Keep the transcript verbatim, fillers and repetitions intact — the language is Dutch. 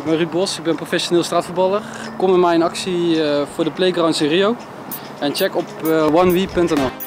ik ben Ruud Bos, ik ben professioneel straatvoetballer. Kom met mij in actie voor de Playgrounds in Rio. En check op one w punt n l.